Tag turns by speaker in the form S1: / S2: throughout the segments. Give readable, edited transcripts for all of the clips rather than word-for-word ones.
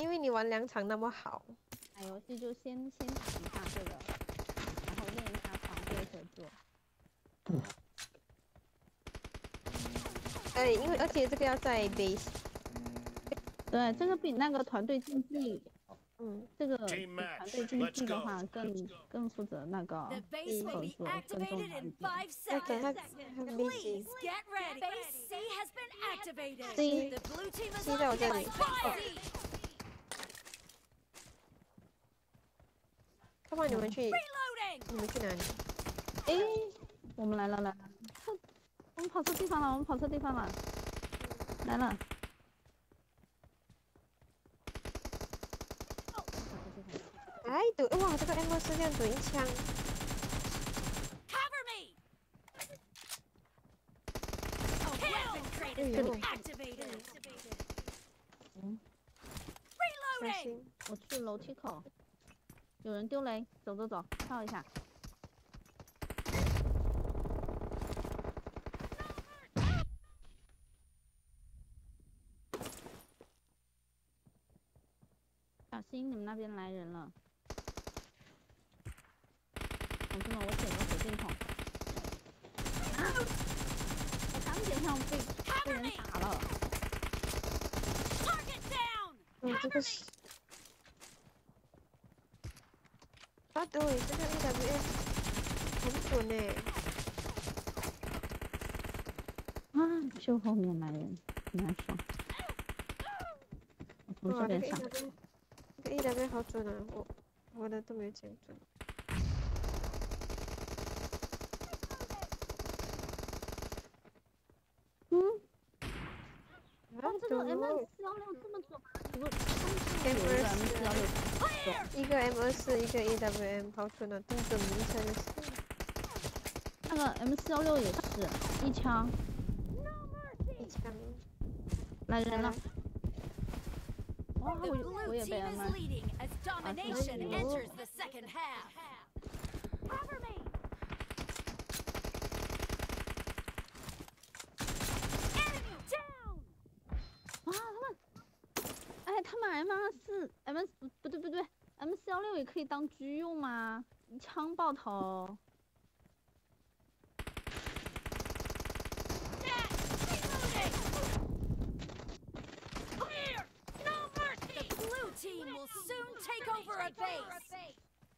S1: 因为你玩2场那么好。
S2: 打游戏就先打一下这个，然后练一下团队合作。
S1: 因为而且这个要在 base。
S2: 对，这个比那个团队竞技，这个比
S3: Team
S2: 团
S3: match,
S2: 队竞
S3: let's
S2: 技的
S3: go.
S2: 话更负责那个
S4: The base will
S2: 合
S4: be
S2: 作，更重
S4: activated
S2: 要一
S4: in
S2: 点。
S4: 5
S1: Okay,
S4: seconds.
S1: busy.
S4: Please get ready. Base C has been activated.
S2: C
S4: The blue team is
S1: 在我这里。
S4: occupied.
S1: Come on， 你们去
S4: Reloading.
S1: 哪里？
S2: 哎，我们来了，我们跑错地方了，来了。
S1: 哎，对，哇，这个 M24这样准一枪。
S4: Cover me. Weapon crate has been activated. Reloading.
S2: 我去楼梯口，有人丢雷，走，跳一下。小心，你们那边来人了！同志们，我捡个火箭筒。我刚捡上被人打了。
S1: 这个是。啊，对，这个 AWM 很准呢。
S2: 就后面来人，难爽。我从这边上。
S1: 这个 AWM 好准啊，我的都没有捡准。
S2: 这个 M416这么准吗？不过他们是有一个 M416，
S1: 一个 M24，一个 AWM， 好准啊，精准名称的是。
S2: 那个 M416也是一枪。来人了！哇，我也被 M。他们 M24 不对 M416也可以当狙用吗？一枪爆头。
S4: Team will soon take over a base.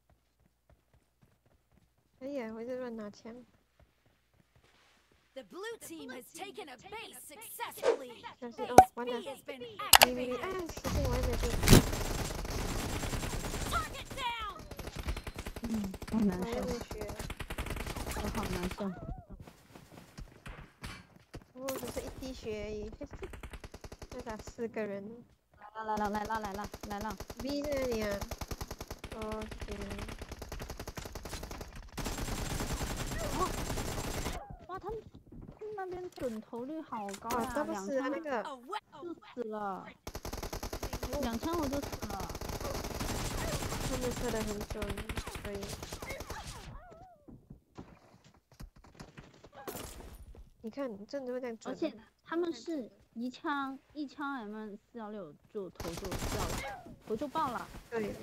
S1: 哎呀，我在乱拿枪。
S4: The blue team has taken a base successfully.
S1: 小心哦，完了。
S4: has been
S1: 你
S4: activated.
S1: 哎，小心我还没丢。
S4: Target down.
S2: 好难受，我好难受。
S1: 只是一滴血而已，要打4个人。
S2: 来了
S1: B 在哪里啊？哦，天。
S2: 哇，他们那边准头率好高呀
S1: ，2枪那个
S2: 就死了，2枪我就死了。
S1: 他们射得很准，所以。你看，真的会这样准。
S2: 而且他们是一枪 M416就头就掉了，头就爆了。
S1: 对。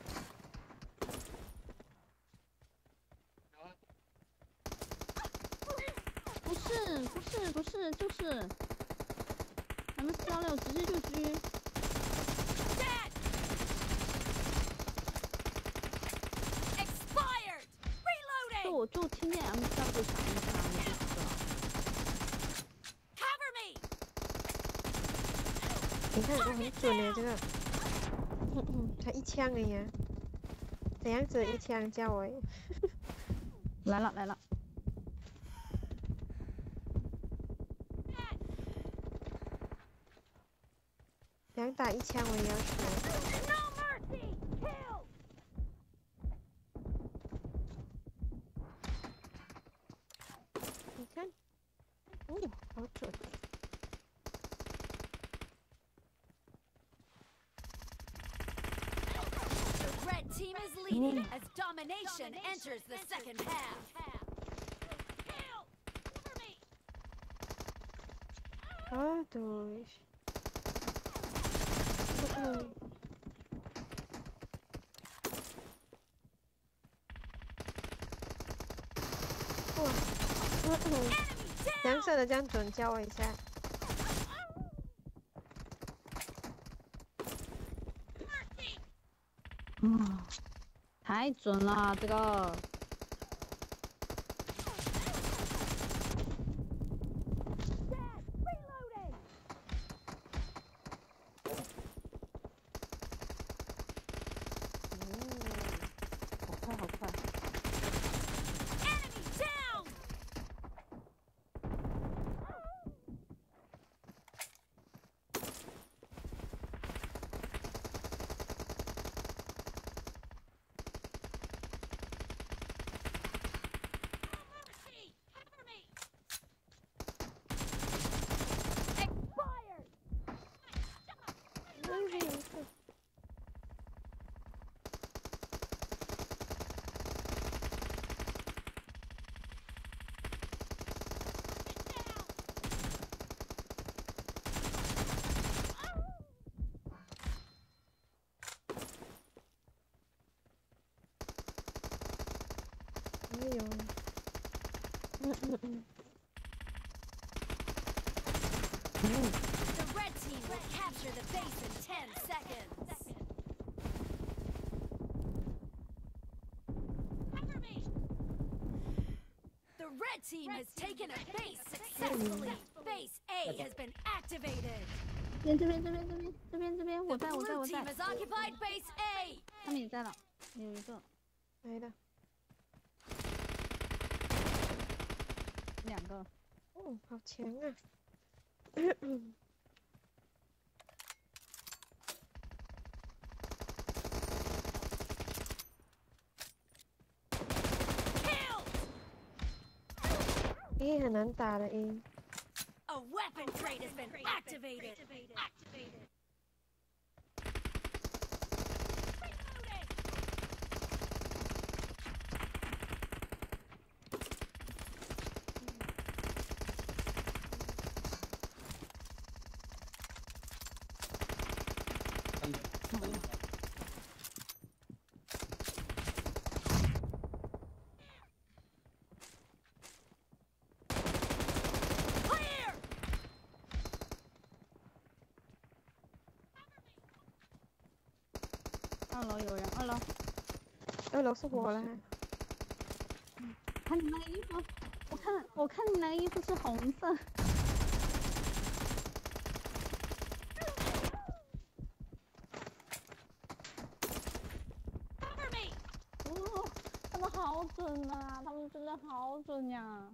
S1: 不是，
S2: 就是 M416直接就狙。就我就听见 M416响一下，我就死了。
S1: 你看，我很准呢，这个。才1枪而已啊。怎样子1枪叫我？
S2: 来了。
S1: 2打1枪我也要学。你看，好准。
S4: Red team is leading as domination enters the second half.
S1: Ah, 2. 怎样射的这样准？教我一下。
S2: 太准了，这个。好快。
S1: 哎呦，
S4: The red team will capture the base in 10 seconds. Cover me. The red team has taken a base successfully. Base A has been activated.
S2: 这边，我
S4: The
S2: 在。
S4: blue team has occupied base A.
S2: 他们也在了，有一个，
S1: 来的。
S2: 2个。
S1: 哦，好强啊！A 很难打的 A。
S4: A weapon crate has been activated. Clear.
S2: 2楼有人，2楼。
S1: 2楼是我啦。
S2: 看你那个衣服，我看你那个衣服是红色。
S4: Cover me.
S2: 哦，他们好准啊！他们真的好准呀！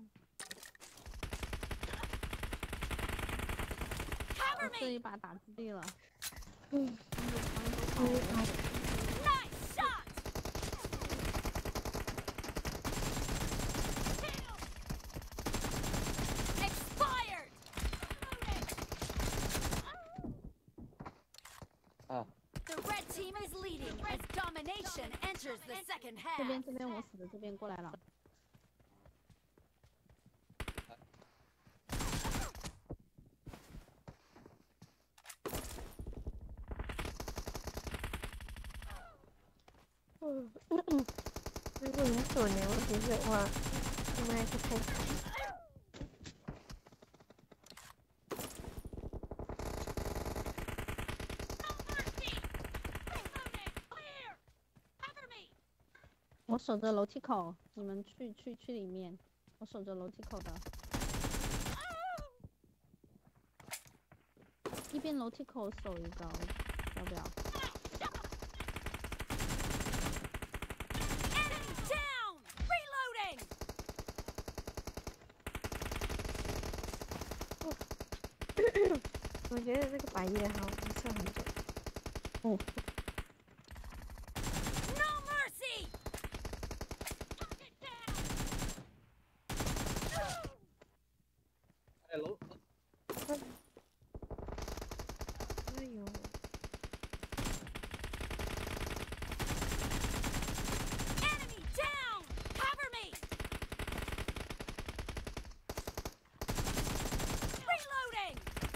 S4: Cover
S2: 我这
S4: me.
S2: 一把打自地了。
S1: 嗯。
S4: Nice shot. Expired. The red team is leading as domination enters the second
S2: 这
S4: half.
S2: 边我死的，这边过来了。
S1: 那个很准呢，我觉得哇，应该是太惨。
S2: 我守着楼梯口，你们去里面。我守着楼梯口的。一边楼梯口守一个，要不要？
S4: Enemy down. Reloading.
S1: 我觉得那个白也好，射很准。
S2: 哦。
S4: No mercy.
S1: 哎呦！
S4: Enemy down. Cover me. Reloading.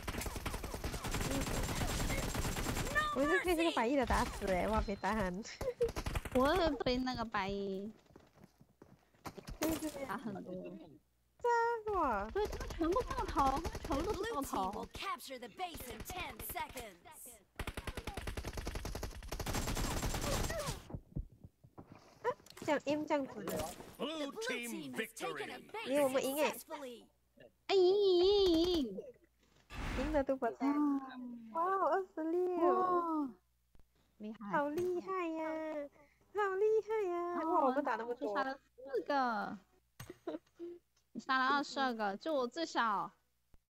S1: 我是被这个白衣的打死哎，哇，别打很。
S2: 我也被那个白衣打很多。
S1: 哇！
S2: 对，他们全部爆头，他们全部都是
S4: Blue
S2: 爆
S4: team
S2: 头
S4: will。capture the base in 10 seconds.
S1: 这样 M 这样准的，
S4: The
S3: Blue
S4: blue
S3: team
S4: team has taken a
S3: victory.
S1: 因为我
S4: base
S1: 们赢哎，
S4: successfully.
S2: 哎，赢！
S1: 赢了都不在。哇，26，
S2: 哇，厉害！
S1: 好厉害呀！好厉害呀！哇，我们打那么多
S2: 就杀，了4个，你杀了22个，就我最少。